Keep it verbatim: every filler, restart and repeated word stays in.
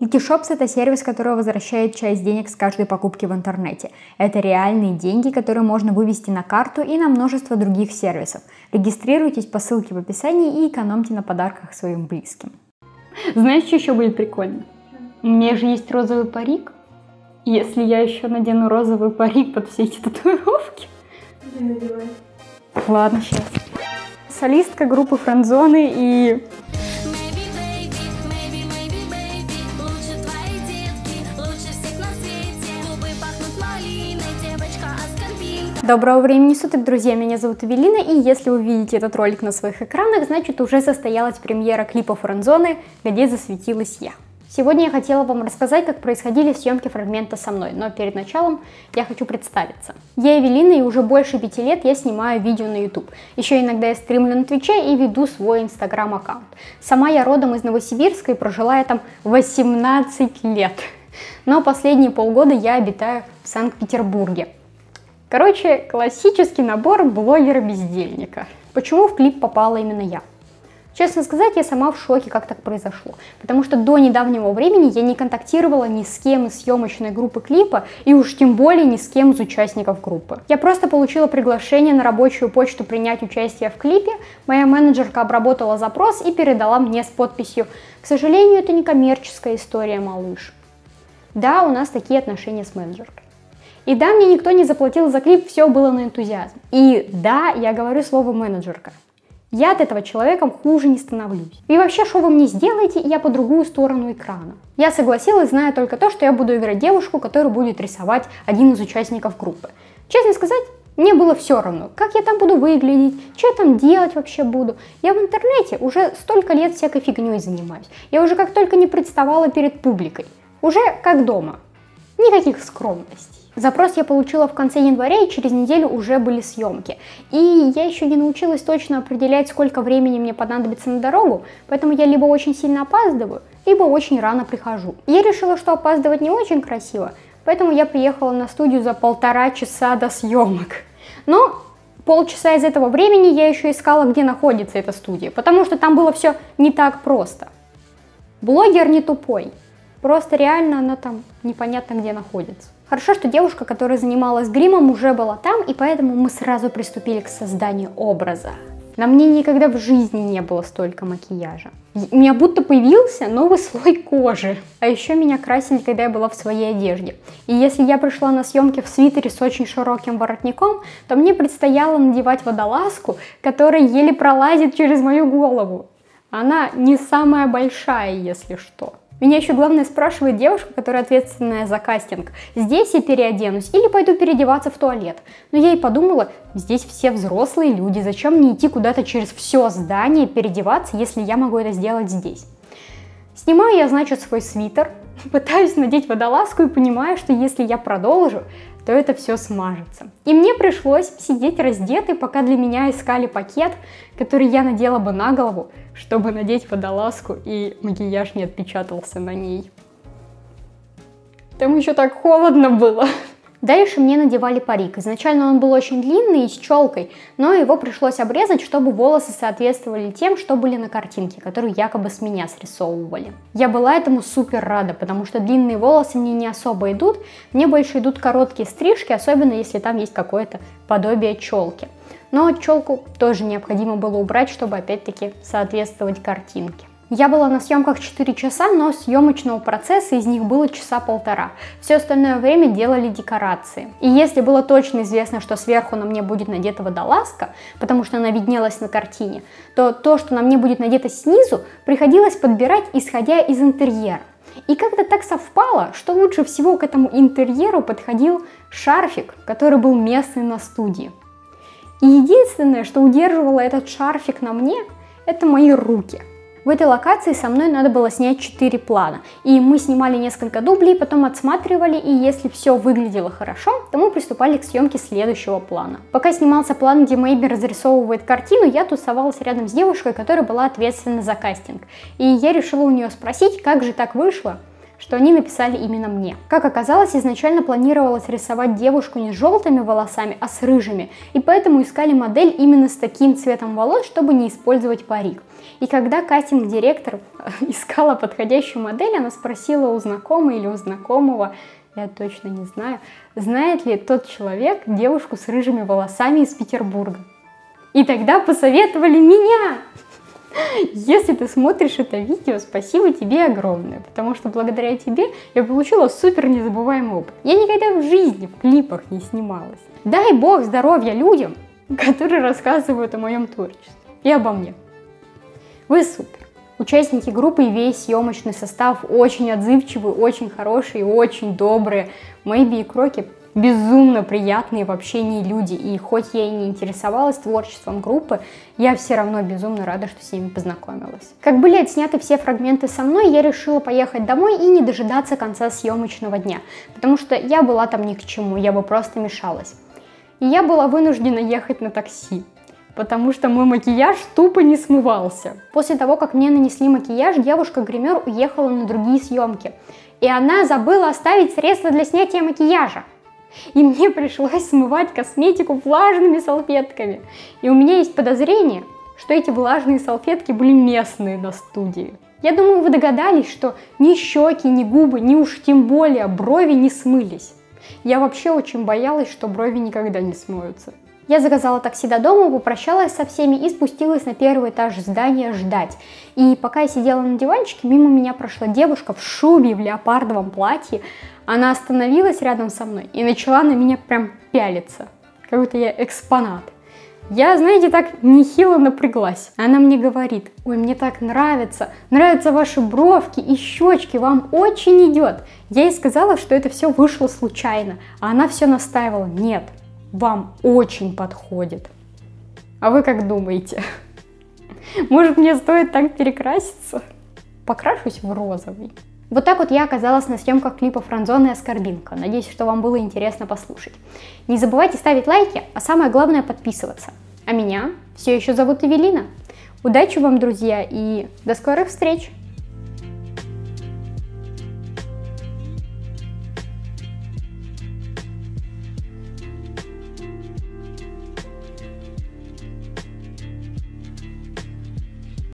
Wikishops — это сервис, который возвращает часть денег с каждой покупки в интернете. Это реальные деньги, которые можно вывести на карту и на множество других сервисов. Регистрируйтесь по ссылке в описании и экономьте на подарках своим близким. Знаешь, что еще будет прикольно? У меня же есть розовый парик. Если я еще надену розовый парик под все эти татуировки. Не надевай. Ладно, сейчас. Солистка группы Френдзоны и... Доброго времени суток, друзья, меня зовут Эвелина, и если вы видите этот ролик на своих экранах, значит уже состоялась премьера клипа Френдзоны, где засветилась я. Сегодня я хотела вам рассказать, как происходили съемки фрагмента со мной, но перед началом я хочу представиться. Я Эвелина, и уже больше пяти лет я снимаю видео на YouTube. Еще иногда я стримлю на Твиче и веду свой инстаграм-аккаунт. Сама я родом из Новосибирска и прожила я там восемнадцать лет. Но последние полгода я обитаю в Санкт-Петербурге. Короче, классический набор блогера-бездельника. Почему в клип попала именно я? Честно сказать, я сама в шоке, как так произошло. Потому что до недавнего времени я не контактировала ни с кем из съемочной группы клипа, и уж тем более ни с кем из участников группы. Я просто получила приглашение на рабочую почту принять участие в клипе, моя менеджерка обработала запрос и передала мне с подписью: «К сожалению, это не коммерческая история, малыш». Да, у нас такие отношения с менеджеркой. И да, мне никто не заплатил за клип, все было на энтузиазм. И да, я говорю слово менеджерка. Я от этого человеком хуже не становлюсь. И вообще, что вы мне сделаете, я по другую сторону экрана. Я согласилась, зная только то, что я буду играть девушку, которую будет рисовать один из участников группы. Честно сказать, мне было все равно, как я там буду выглядеть, что я там делать вообще буду. Я в интернете уже столько лет всякой фигней занимаюсь. Я уже как только не представала перед публикой. Уже как дома. Никаких скромностей. Запрос я получила в конце января, и через неделю уже были съемки. И я еще не научилась точно определять, сколько времени мне понадобится на дорогу, поэтому я либо очень сильно опаздываю, либо очень рано прихожу. Я решила, что опаздывать не очень красиво, поэтому я приехала на студию за полтора часа до съемок. Но полчаса из этого времени я еще искала, где находится эта студия, потому что там было все не так просто. Блогер не тупой, просто реально она там непонятно где находится. Хорошо, что девушка, которая занималась гримом, уже была там, и поэтому мы сразу приступили к созданию образа. На мне никогда в жизни не было столько макияжа. У меня будто появился новый слой кожи. А еще меня красили, когда я была в своей одежде. И если я пришла на съемки в свитере с очень широким воротником, то мне предстояло надевать водолазку, которая еле пролазит через мою голову. Она не самая большая, если что. Меня еще главное спрашивает девушка, которая ответственная за кастинг: здесь я переоденусь или пойду переодеваться в туалет. Но я и подумала, здесь все взрослые люди, зачем мне идти куда-то через все здание переодеваться, если я могу это сделать здесь? Снимаю я, значит, свой свитер, пытаюсь надеть водолазку и понимаю, что если я продолжу, то это все смажется. И мне пришлось сидеть раздетой, пока для меня искали пакет, который я надела бы на голову, чтобы надеть водолазку, и макияж не отпечатался на ней. Там еще так холодно было. Дальше мне надевали парик. Изначально он был очень длинный и с челкой, но его пришлось обрезать, чтобы волосы соответствовали тем, что были на картинке, которую якобы с меня срисовывали. Я была этому супер рада, потому что длинные волосы мне не особо идут, мне больше идут короткие стрижки, особенно если там есть какое-то подобие челки. Но челку тоже необходимо было убрать, чтобы опять-таки соответствовать картинке. Я была на съемках четыре часа, но съемочного процесса из них было часа полтора. Все остальное время делали декорации. И если было точно известно, что сверху на мне будет надета водолазка, потому что она виднелась на картине, то то, что на мне будет надето снизу, приходилось подбирать, исходя из интерьера. И как-то так совпало, что лучше всего к этому интерьеру подходил шарфик, который был местный на студии. И единственное, что удерживало этот шарфик на мне, это мои руки. В этой локации со мной надо было снять четыре плана, и мы снимали несколько дублей, потом отсматривали, и если все выглядело хорошо, то мы приступали к съемке следующего плана. Пока снимался план, где Мэйби разрисовывает картину, я тусовалась рядом с девушкой, которая была ответственна за кастинг, и я решила у нее спросить, как же так вышло, что они написали именно мне. Как оказалось, изначально планировалось рисовать девушку не с желтыми волосами, а с рыжими, и поэтому искали модель именно с таким цветом волос, чтобы не использовать парик. И когда кастинг-директор искала подходящую модель, она спросила у знакомой или у знакомого, я точно не знаю, знает ли тот человек девушку с рыжими волосами из Петербурга. И тогда посоветовали меня! Если ты смотришь это видео, спасибо тебе огромное, потому что благодаря тебе я получила супер незабываемый опыт. Я никогда в жизни в клипах не снималась. Дай бог здоровья людям, которые рассказывают о моем творчестве и обо мне. Вы супер. Участники группы и весь съемочный состав очень отзывчивые, очень хорошие, очень добрые. Мэйби и Кроки безумно приятные в общении люди. И хоть я и не интересовалась творчеством группы, я все равно безумно рада, что с ними познакомилась. Как были отсняты все фрагменты со мной, я решила поехать домой и не дожидаться конца съемочного дня, потому что я была там ни к чему, я бы просто мешалась. И я была вынуждена ехать на такси, потому что мой макияж тупо не смывался. После того, как мне нанесли макияж, девушка-гример уехала на другие съемки, и она забыла оставить средства для снятия макияжа. И мне пришлось смывать косметику влажными салфетками. И у меня есть подозрение, что эти влажные салфетки были местные на студии. Я думаю, вы догадались, что ни щеки, ни губы, ни уж тем более брови не смылись. Я вообще очень боялась, что брови никогда не смоются. Я заказала такси до дома, попрощалась со всеми и спустилась на первый этаж здания ждать. И пока я сидела на диванчике, мимо меня прошла девушка в шубе, в леопардовом платье. Она остановилась рядом со мной и начала на меня прям пялиться, как будто я экспонат. Я, знаете, так нехило напряглась. Она мне говорит: ой, мне так нравится, нравятся ваши бровки и щечки, вам очень идет. Я ей сказала, что это все вышло случайно, а она все настаивала: нет, вам очень подходит. А вы как думаете? Может, мне стоит так перекраситься? Покрашусь в розовый. Вот так вот я оказалась на съемках клипа Френдзоны и Оскорбинка. Надеюсь, что вам было интересно послушать. Не забывайте ставить лайки, а самое главное подписываться. А меня все еще зовут Эвелина. Удачи вам, друзья, и до скорых встреч!